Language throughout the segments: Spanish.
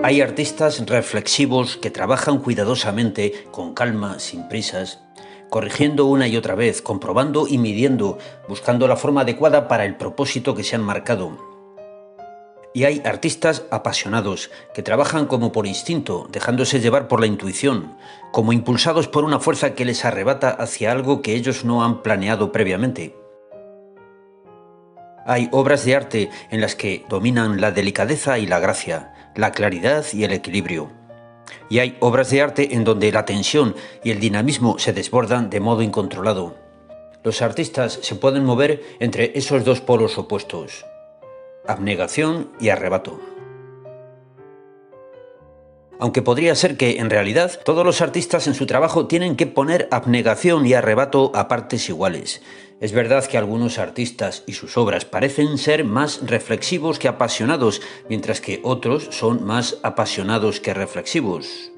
Hay artistas reflexivos que trabajan cuidadosamente, con calma, sin prisas, corrigiendo una y otra vez, comprobando y midiendo, buscando la forma adecuada para el propósito que se han marcado. Y hay artistas apasionados, que trabajan como por instinto, dejándose llevar por la intuición, como impulsados por una fuerza que les arrebata hacia algo que ellos no han planeado previamente. Hay obras de arte en las que dominan la delicadeza y la gracia, la claridad y el equilibrio. Y hay obras de arte en donde la tensión y el dinamismo se desbordan de modo incontrolado. Los artistas se pueden mover entre esos dos polos opuestos: abnegación y arrebato. Aunque podría ser que, en realidad, todos los artistas en su trabajo tienen que poner abnegación y arrebato a partes iguales. Es verdad que algunos artistas y sus obras parecen ser más reflexivos que apasionados, mientras que otros son más apasionados que reflexivos.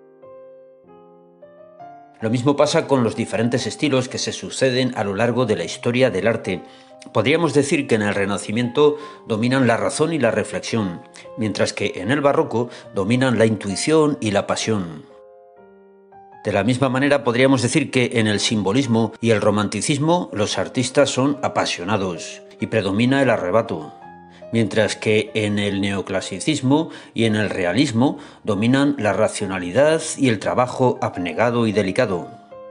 Lo mismo pasa con los diferentes estilos que se suceden a lo largo de la historia del arte. Podríamos decir que en el Renacimiento dominan la razón y la reflexión, mientras que en el Barroco dominan la intuición y la pasión. De la misma manera podríamos decir que en el simbolismo y el romanticismo los artistas son apasionados y predomina el arrebato, mientras que en el neoclasicismo y en el realismo dominan la racionalidad y el trabajo abnegado y delicado.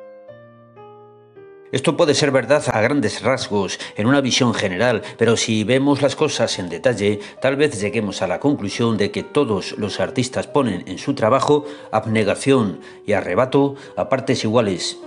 Esto puede ser verdad a grandes rasgos, en una visión general, pero si vemos las cosas en detalle, tal vez lleguemos a la conclusión de que todos los artistas ponen en su trabajo abnegación y arrebato a partes iguales.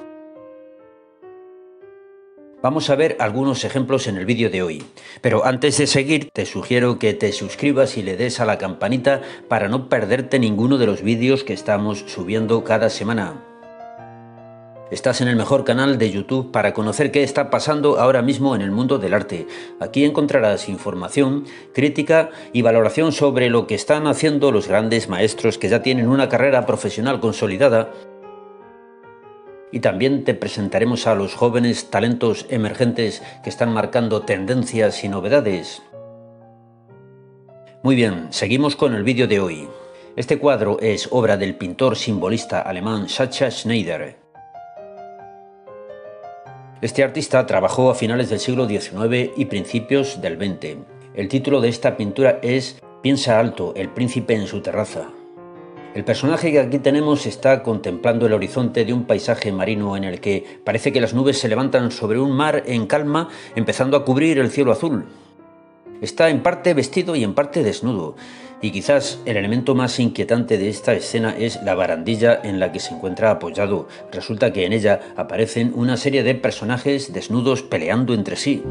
Vamos a ver algunos ejemplos en el vídeo de hoy, pero antes de seguir te sugiero que te suscribas y le des a la campanita para no perderte ninguno de los vídeos que estamos subiendo cada semana. Estás en el mejor canal de YouTube para conocer qué está pasando ahora mismo en el mundo del arte. Aquí encontrarás información, crítica y valoración sobre lo que están haciendo los grandes maestros que ya tienen una carrera profesional consolidada. Y también te presentaremos a los jóvenes talentos emergentes que están marcando tendencias y novedades. Muy bien, seguimos con el vídeo de hoy. Este cuadro es obra del pintor simbolista alemán Sascha Schneider. Este artista trabajó a finales del siglo XIX y principios del XX. El título de esta pintura es Piensa alto, el príncipe en su terraza. El personaje que aquí tenemos está contemplando el horizonte de un paisaje marino en el que parece que las nubes se levantan sobre un mar en calma, empezando a cubrir el cielo azul. Está en parte vestido y en parte desnudo, y quizás el elemento más inquietante de esta escena es la barandilla en la que se encuentra apoyado. Resulta que en ella aparecen una serie de personajes desnudos peleando entre sí.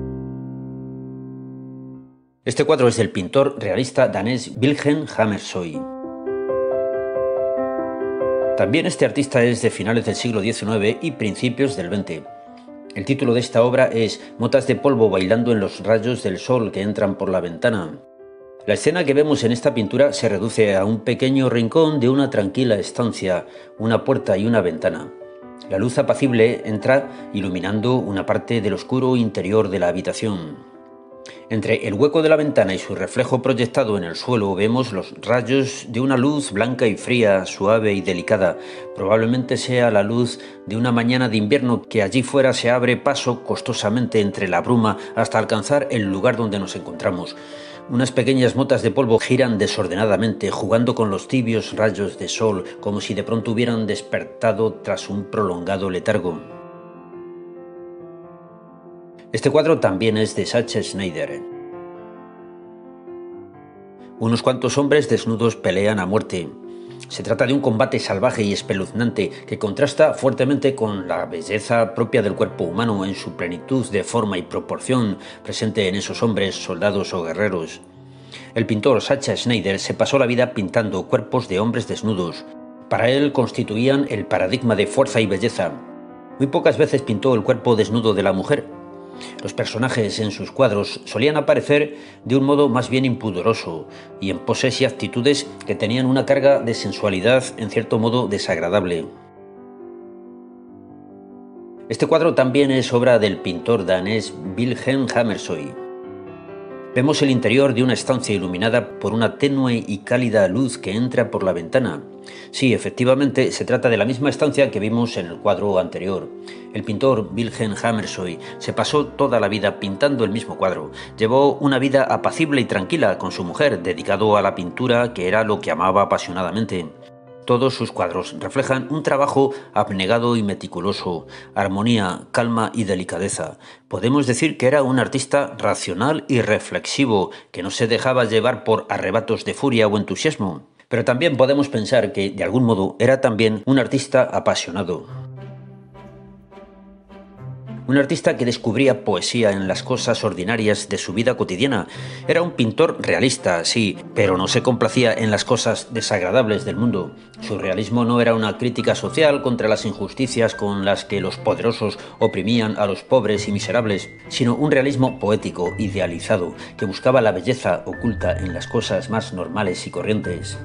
Este cuadro es del pintor realista danés Wilhelm Hammershøi. También este artista es de finales del siglo XIX y principios del XX. El título de esta obra es Motas de polvo bailando en los rayos del sol que entran por la ventana. La escena que vemos en esta pintura se reduce a un pequeño rincón de una tranquila estancia, una puerta y una ventana. La luz apacible entra iluminando una parte del oscuro interior de la habitación. Entre el hueco de la ventana y su reflejo proyectado en el suelo vemos los rayos de una luz blanca y fría, suave y delicada. Probablemente sea la luz de una mañana de invierno que allí fuera se abre paso costosamente entre la bruma hasta alcanzar el lugar donde nos encontramos. Unas pequeñas motas de polvo giran desordenadamente, jugando con los tibios rayos de sol, como si de pronto hubieran despertado tras un prolongado letargo. Este cuadro también es de Sascha Schneider. Unos cuantos hombres desnudos pelean a muerte. Se trata de un combate salvaje y espeluznante que contrasta fuertemente con la belleza propia del cuerpo humano en su plenitud de forma y proporción presente en esos hombres, soldados o guerreros. El pintor Sascha Schneider se pasó la vida pintando cuerpos de hombres desnudos. Para él constituían el paradigma de fuerza y belleza. Muy pocas veces pintó el cuerpo desnudo de la mujer. Los personajes en sus cuadros solían aparecer de un modo más bien impudoroso y en poses y actitudes que tenían una carga de sensualidad en cierto modo desagradable. Este cuadro también es obra del pintor danés Wilhelm Hammershøi. Vemos el interior de una estancia iluminada por una tenue y cálida luz que entra por la ventana. Sí, efectivamente, se trata de la misma estancia que vimos en el cuadro anterior. El pintor Wilhelm Hammershøi se pasó toda la vida pintando el mismo cuadro. Llevó una vida apacible y tranquila con su mujer, dedicado a la pintura, que era lo que amaba apasionadamente. Todos sus cuadros reflejan un trabajo abnegado y meticuloso, armonía, calma y delicadeza. Podemos decir que era un artista racional y reflexivo, que no se dejaba llevar por arrebatos de furia o entusiasmo. Pero también podemos pensar que, de algún modo, era también un artista apasionado. Un artista que descubría poesía en las cosas ordinarias de su vida cotidiana. Era un pintor realista, sí, pero no se complacía en las cosas desagradables del mundo. Su realismo no era una crítica social contra las injusticias con las que los poderosos oprimían a los pobres y miserables, sino un realismo poético, idealizado, que buscaba la belleza oculta en las cosas más normales y corrientes.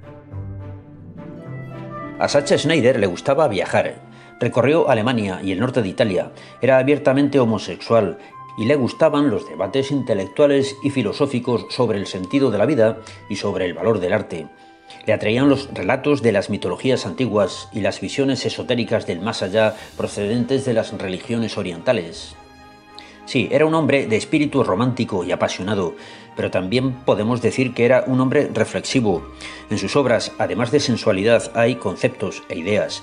A Sacha Schneider le gustaba viajar. Recorrió Alemania y el norte de Italia, era abiertamente homosexual y le gustaban los debates intelectuales y filosóficos sobre el sentido de la vida y sobre el valor del arte. Le atraían los relatos de las mitologías antiguas y las visiones esotéricas del más allá procedentes de las religiones orientales. Sí, era un hombre de espíritu romántico y apasionado, pero también podemos decir que era un hombre reflexivo. En sus obras, además de sensualidad, hay conceptos e ideas.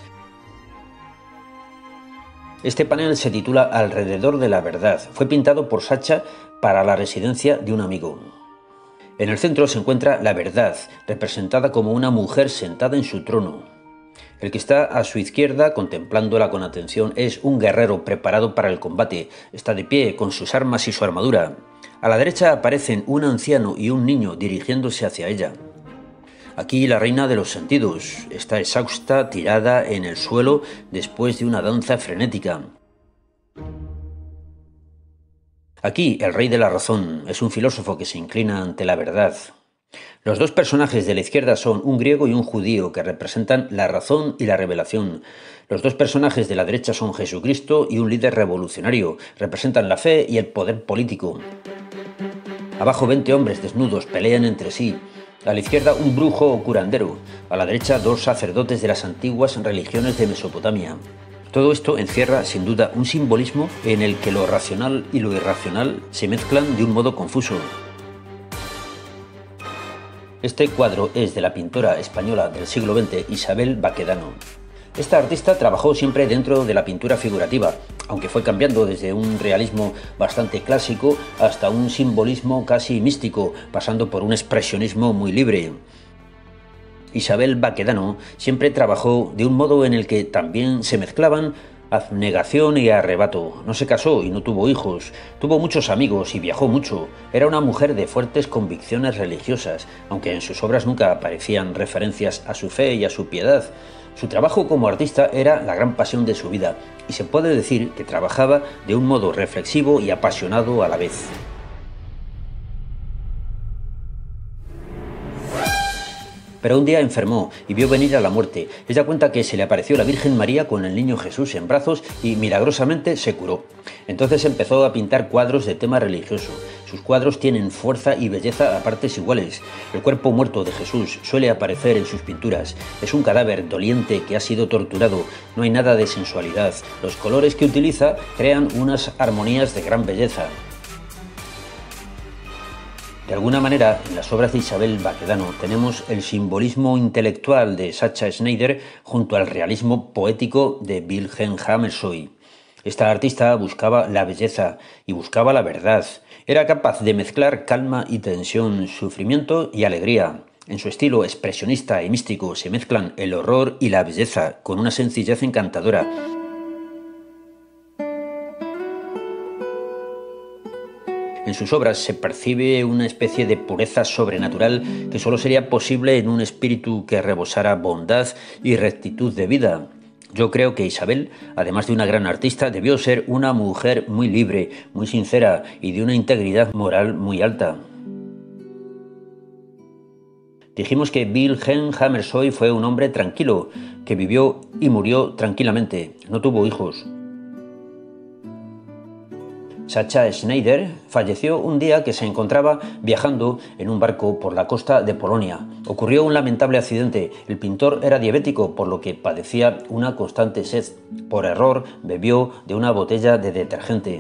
Este panel se titula Alrededor de la verdad. Fue pintado por Sacha para la residencia de un amigo. En el centro se encuentra la verdad, representada como una mujer sentada en su trono. El que está a su izquierda, contemplándola con atención, es un guerrero preparado para el combate. Está de pie, con sus armas y su armadura. A la derecha aparecen un anciano y un niño dirigiéndose hacia ella. Aquí la reina de los sentidos está exhausta, tirada en el suelo después de una danza frenética. Aquí el rey de la razón es un filósofo que se inclina ante la verdad. Los dos personajes de la izquierda son un griego y un judío que representan la razón y la revelación. Los dos personajes de la derecha son Jesucristo y un líder revolucionario, representan la fe y el poder político. Abajo 20 hombres desnudos pelean entre sí. A la izquierda un brujo o curandero, a la derecha dos sacerdotes de las antiguas religiones de Mesopotamia. Todo esto encierra sin duda un simbolismo en el que lo racional y lo irracional se mezclan de un modo confuso. Este cuadro es de la pintora española del siglo XX Isabel Baquedano. Esta artista trabajó siempre dentro de la pintura figurativa, aunque fue cambiando desde un realismo bastante clásico hasta un simbolismo casi místico, pasando por un expresionismo muy libre. Isabel Baquedano siempre trabajó de un modo en el que también se mezclaban abnegación y arrebato. No se casó y no tuvo hijos, tuvo muchos amigos y viajó mucho. Era una mujer de fuertes convicciones religiosas, aunque en sus obras nunca aparecían referencias a su fe y a su piedad. Su trabajo como artista era la gran pasión de su vida, y se puede decir que trabajaba de un modo reflexivo y apasionado a la vez. Pero un día enfermó y vio venir a la muerte. Ella cuenta que se le apareció la Virgen María con el niño Jesús en brazos y milagrosamente se curó. Entonces empezó a pintar cuadros de tema religioso. Sus cuadros tienen fuerza y belleza a partes iguales. El cuerpo muerto de Jesús suele aparecer en sus pinturas. Es un cadáver doliente que ha sido torturado. No hay nada de sensualidad. Los colores que utiliza crean unas armonías de gran belleza. De alguna manera, en las obras de Isabel Baquedano tenemos el simbolismo intelectual de Sacha Schneider junto al realismo poético de Wilhelm Hammershøi. Esta artista buscaba la belleza y buscaba la verdad. Era capaz de mezclar calma y tensión, sufrimiento y alegría. En su estilo expresionista y místico se mezclan el horror y la belleza con una sencillez encantadora. En sus obras se percibe una especie de pureza sobrenatural que solo sería posible en un espíritu que rebosara bondad y rectitud de vida. Yo creo que Isabel, además de una gran artista, debió ser una mujer muy libre, muy sincera y de una integridad moral muy alta. Dijimos que Wilhelm Hammershøi fue un hombre tranquilo, que vivió y murió tranquilamente, no tuvo hijos. Sacha Schneider falleció un día que se encontraba viajando en un barco por la costa de Polonia. Ocurrió un lamentable accidente. El pintor era diabético, por lo que padecía una constante sed. Por error, bebió de una botella de detergente.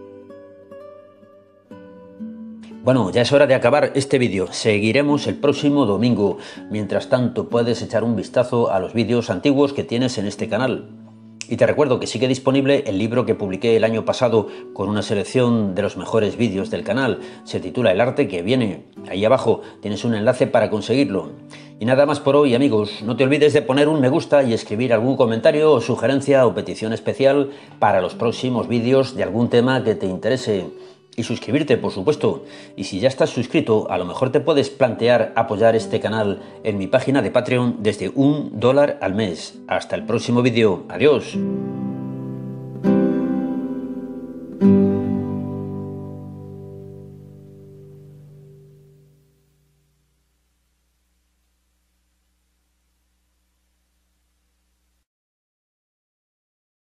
Bueno, ya es hora de acabar este vídeo. Seguiremos el próximo domingo. Mientras tanto, puedes echar un vistazo a los vídeos antiguos que tienes en este canal. Y te recuerdo que sigue disponible el libro que publiqué el año pasado con una selección de los mejores vídeos del canal. Se titula El arte que viene. Ahí abajo tienes un enlace para conseguirlo. Y nada más por hoy, amigos. No te olvides de poner un me gusta y escribir algún comentario o sugerencia o petición especial para los próximos vídeos de algún tema que te interese. Y suscribirte, por supuesto. Y si ya estás suscrito, a lo mejor te puedes plantear apoyar este canal en mi página de Patreon desde $1 al mes. Hasta el próximo vídeo. Adiós.